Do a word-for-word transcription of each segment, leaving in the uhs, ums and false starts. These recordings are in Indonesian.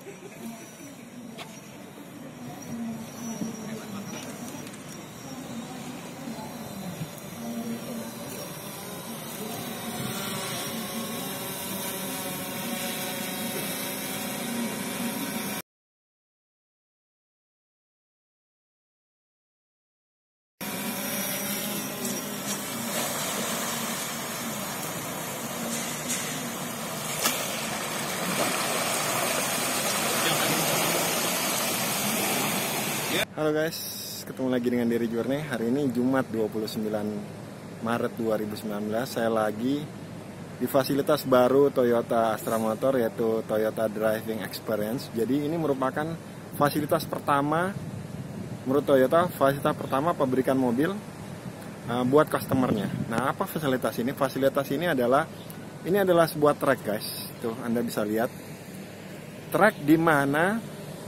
Halo guys, ketemu lagi dengan Diri Journey. Hari ini Jumat dua puluh sembilan Maret dua ribu sembilan belas. Saya lagi di fasilitas baru Toyota Astra Motor, yaitu Toyota Driving Experience. Jadi ini merupakan fasilitas pertama, menurut Toyota, fasilitas pertama pabrikan mobil uh, buat customernya. Nah, apa fasilitas ini? Fasilitas ini adalah ini adalah sebuah track guys. Tuh, Anda bisa lihat track di mana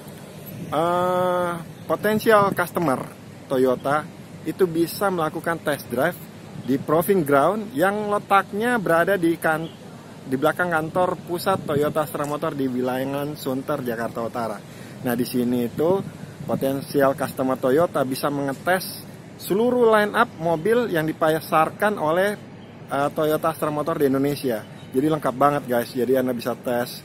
uh, potensial customer Toyota itu bisa melakukan test drive di proving ground yang letaknya berada di kan di belakang kantor pusat Toyota Astra Motor di Wilangan Sunter, Jakarta Utara. Nah, di sini itu potensial customer Toyota bisa mengetes seluruh line up mobil yang dipasarkan oleh uh, Toyota Astra Motor di Indonesia. Jadi lengkap banget guys. Jadi Anda bisa tes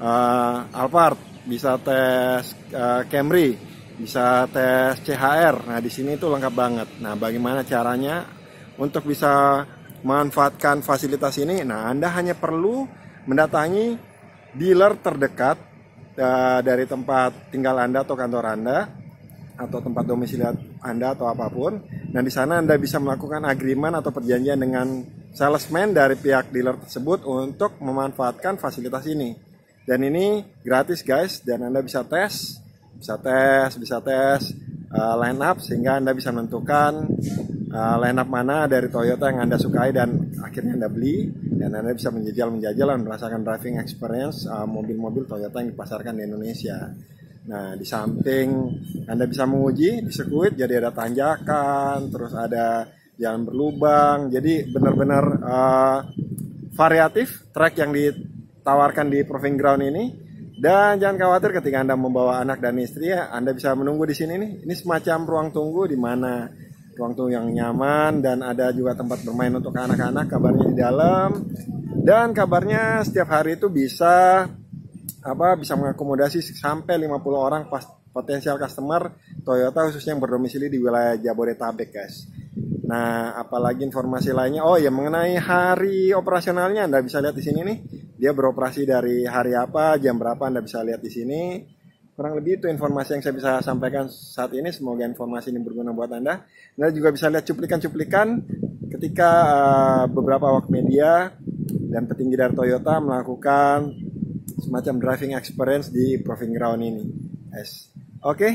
uh, Alphard, bisa tes uh, Camry, bisa tes C H R. Nah, di sini itu lengkap banget. Nah, bagaimana caranya untuk bisa memanfaatkan fasilitas ini? Nah, Anda hanya perlu mendatangi dealer terdekat uh, dari tempat tinggal Anda atau kantor Anda atau tempat domisili Anda atau apapun. Nah, di sana Anda bisa melakukan agreement atau perjanjian dengan salesman dari pihak dealer tersebut untuk memanfaatkan fasilitas ini. Dan ini gratis guys, dan Anda bisa tes bisa tes, bisa tes uh, line up sehingga Anda bisa menentukan uh, line up mana dari Toyota yang Anda sukai dan akhirnya Anda beli, dan Anda bisa menjajal-menjajal dan merasakan driving experience uh, mobil-mobil Toyota yang dipasarkan di Indonesia. Nah, di samping Anda bisa menguji di sirkuit, jadi ada tanjakan, terus ada jalan berlubang, jadi benar-benar uh, variatif track yang ditawarkan di proving ground ini. Dan jangan khawatir ketika Anda membawa anak dan istri, ya, Anda bisa menunggu di sini nih. Ini semacam ruang tunggu di mana ruang tunggu yang nyaman, dan ada juga tempat bermain untuk anak-anak, kabarnya di dalam. Dan kabarnya setiap hari itu bisa apa bisa mengakomodasi sampai lima puluh orang pas, potensial customer Toyota khususnya yang berdomisili di wilayah Jabodetabek, guys. Nah, apalagi informasi lainnya? Oh ya, mengenai hari operasionalnya Anda bisa lihat di sini nih. Dia beroperasi dari hari apa, jam berapa, Anda bisa lihat di sini. Kurang lebih itu informasi yang saya bisa sampaikan saat ini. Semoga informasi ini berguna buat Anda. Anda juga bisa lihat cuplikan-cuplikan ketika uh, beberapa awak media dan petinggi dari Toyota melakukan semacam driving experience di proving ground ini. Yes. Oke. Okay.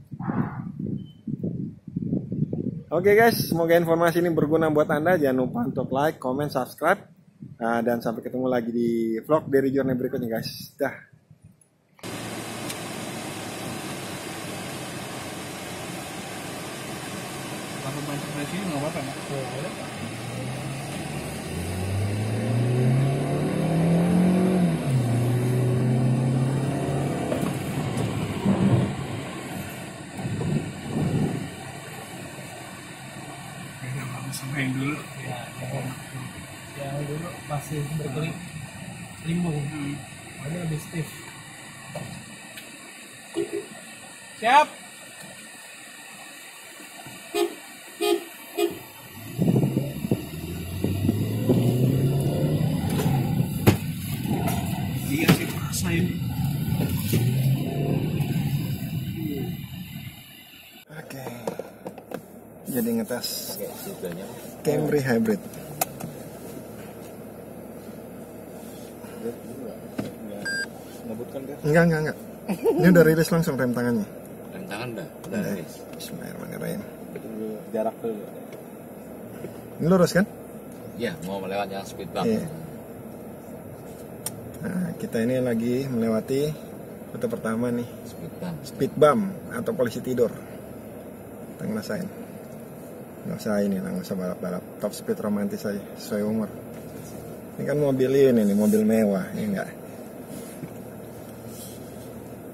Oke okay guys, semoga informasi ini berguna buat Anda. Jangan lupa untuk like, comment, subscribe. Nah, dan sampai ketemu lagi di vlog dari Journey berikutnya guys. Dah. Kalau banyak dari sini nggak apa-apa nggak? Boleh. Sampai dulu. Ya, yang dulu masih berkelip limbung, hmm. Ini lebih stiff. Siap. Iya sih, rasain. Oke. Jadi ngetes Camry Hybrid. Enggak, enggak, enggak. Ini udah rilis langsung rem tangannya. Rem tangan udah, udah rilis. Bismillahirrahmanirrahim. Jarak dulu. Ini lurus kan? Iya, mau melewati yang speed bump. Iya. Nah, kita ini lagi melewati rute pertama nih. Speed bump. Speed bump atau polisi tidur. Kita ngerasain. Nggak usah ini lah, nggak usah balap-balap. Top speed romantis aja, sesuai umur. Ini kan mobil ini nih, mobil mewah, ya enggak?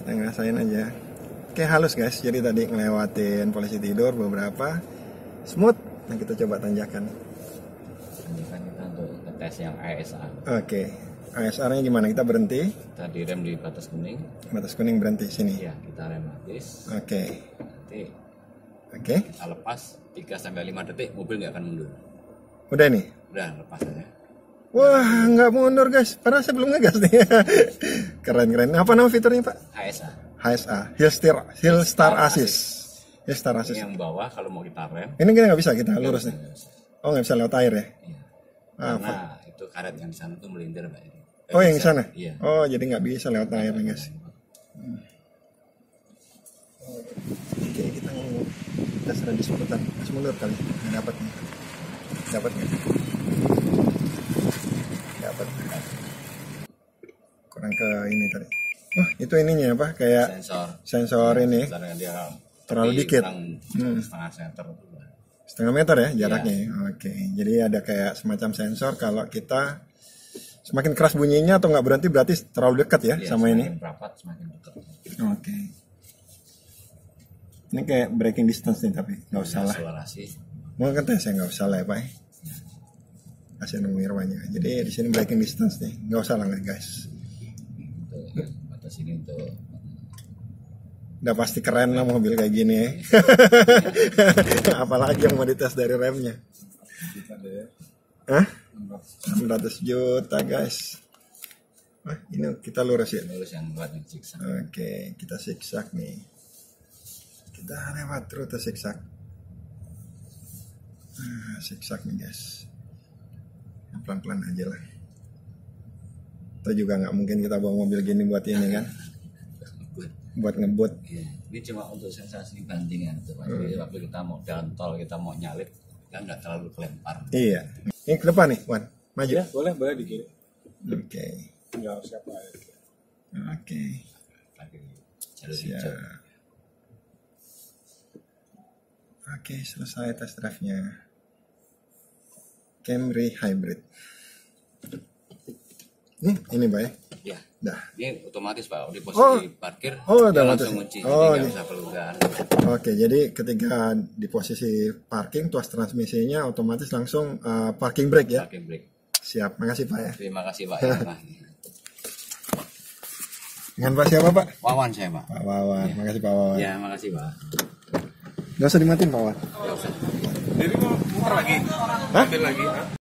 kita ngerasain aja. Oke, halus guys. Jadi tadi ngelewatin polisi tidur beberapa smooth. Nah, kita coba tanjakan. Tanjakan kita untuk tes yang A S A. Oke, A S R-nya gimana? Kita berhenti. Kita direm di batas kuning. Batas kuning berhenti sini. Iya, kita rematis. Oke. Nanti Oke. kita lepas tiga sampai lima detik, mobil nggak akan mundur. Udah nih. Udah, lepas aja. Wah, nggak mundur guys. Padahal saya belum ngegas nih. Keren-keren. Apa nama fiturnya Pak? A S A. H S A. Hill Star, Hill Star Assist. Hill Star Assist. Ini yang bawah kalau mau kita rem. Ini kita nggak bisa, kita lurus nih. nggak bisa. Oh, nggak bisa lewat air ya? Iya. Ah, Karena itu karet yang di sana tuh melintir Pak. oh, yang di sana? Iya. Oh, jadi nggak bisa lewat air nih guys. Hmm. Oke, kita mau kita sudah di seputar Mas mundur kali. Nggak dapat nih. Dapat nggak? Dapat. Kurang ke ini tadi. Oh, itu ininya apa? Kayak Sensor. sensor ini. Sensor dia Terlalu tapi dikit. kurang Hmm. setengah meter tuh. Setengah meter ya jaraknya. Oke, jadi ada kayak semacam sensor kalau kita semakin keras bunyinya atau nggak berhenti berarti terlalu dekat ya, Iya, sama ini. semakin rapat semakin dekat. Oke. Ini kayak braking distance nih tapi nggak usah lah. Akselerasi. Mau kan tes ya nggak usah lah ya Pak. Kasih nomor irwanya. Jadi di sini braking distance nih, nggak usah lah guys. Untuk batas ini untuk Udah pasti keren lah mobil kayak gini ya. Apalagi yang mau dites dari remnya. Hah? enam ratus juta guys. Wah, ini kita lurus ya. lurus yang buat yang zigzag. Oke, kita zigzag nih. Kita lewat rute zigzag. Ah, zigzag nih guys. Pelan-pelan aja lah. Kita juga nggak mungkin kita bawa mobil gini buat ini kan. Buat ngebut. Iya. Ini cuma untuk sensasi bandingan tuh Pak. Jadi waktu kita mau jalan tol, kita mau nyalip, kan nggak terlalu kelempar. Iya. Ini ke depan nih, Wan. Maju. Ya, boleh, boleh di kiri. Oke. Tinggal siapa ya. Oke. Lagi jalur Siap. hijau. Oke, selesai test drive-nya. Camry Hybrid. Nih, ini Pak ya. Ya, Dah. ini otomatis Pak. Di posisi Oh. parkir, Oh, dia udah langsung otomatis. kunci. Oh, jadi nggak ini. usah pelukan. Oke, jadi ketika di posisi parking, tuas transmisinya otomatis langsung uh, parking brake ya. Parking brake. Siap, makasih Pak ya. Terima kasih Pak. Ya, Pak. Dengan Pak siapa Pak? Wawan saya Pak. Pak Wawan, makasih Pak Wawan. Ya, makasih Pak. Gak usah dimatiin Pak Wawan. Nggak usah. Jadi mau muter lagi? Hah? Ambil lagi.